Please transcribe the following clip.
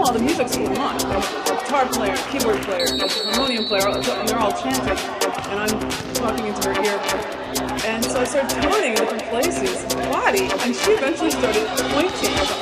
meanwhile, the music's going on. The guitar player, keyboard player, the harmonium player, and they're all chanting. And I'm talking into her ear. And so I started toning in different places, body, and she eventually started pointing